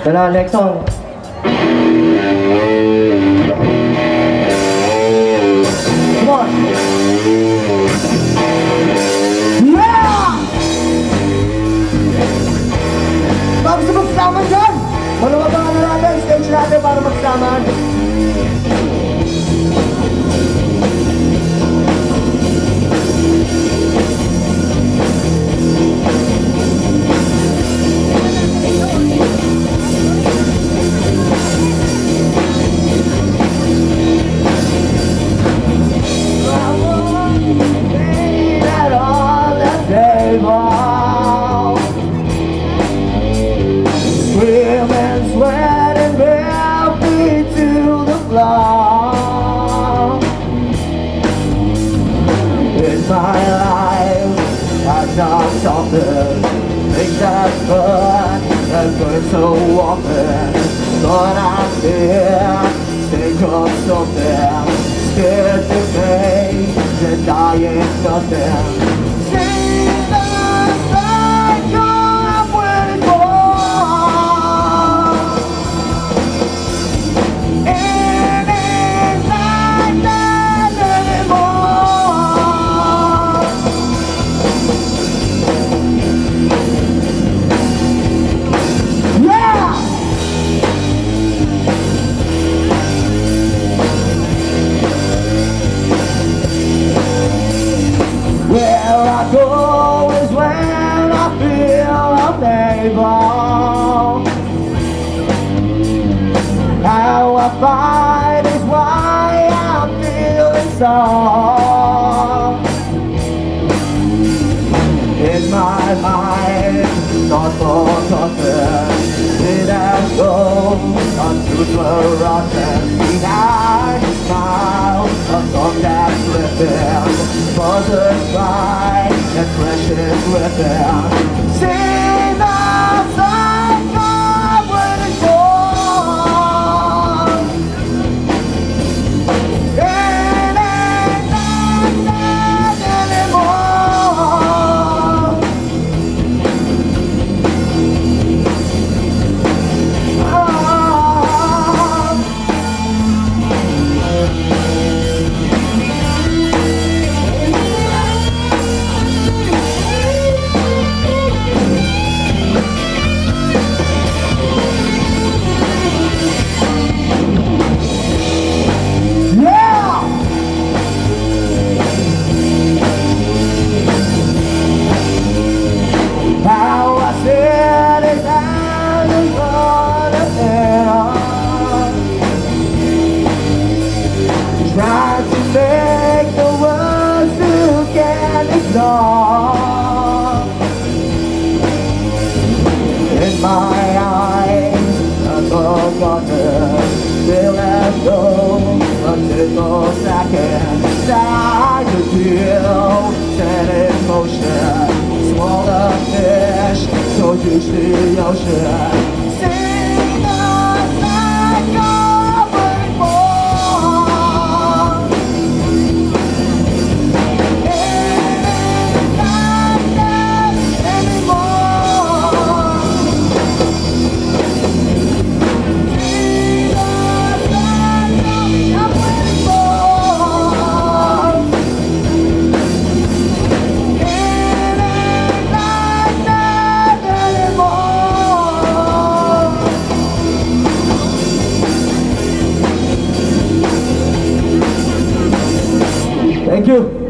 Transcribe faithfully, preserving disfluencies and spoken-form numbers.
Then our next song. Come on. Yeah! Bago sa magsama dyan, malawabangan na natin ang stage natin para magsama. My life, I've done something, things that burn, that burn so often. Thought I'd fear, think of something, scared to face, and dying nothing. See the cycle I'm waiting for. It ain't like that anymore. Where I go is when I feel unable. How I fight is why I'm feeling so. In my mind, not forgotten, it has gone unto the rotten. Behind the smile, a song that's living, buzzes by and precious within. See the cycle I'm waiting for. It ain't like that anymore. Try to make the words you can't ignore. In my eyes, I'm forgotten, still as though a single second I could feel set in motion. Smaller fish, so huge the ocean. Sing the cycle. Thank you.